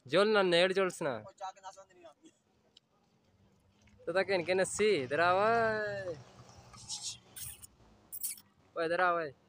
जोलना नेड़ जोलसना तो तक इनके नस्सी इधर आवा इधर आवा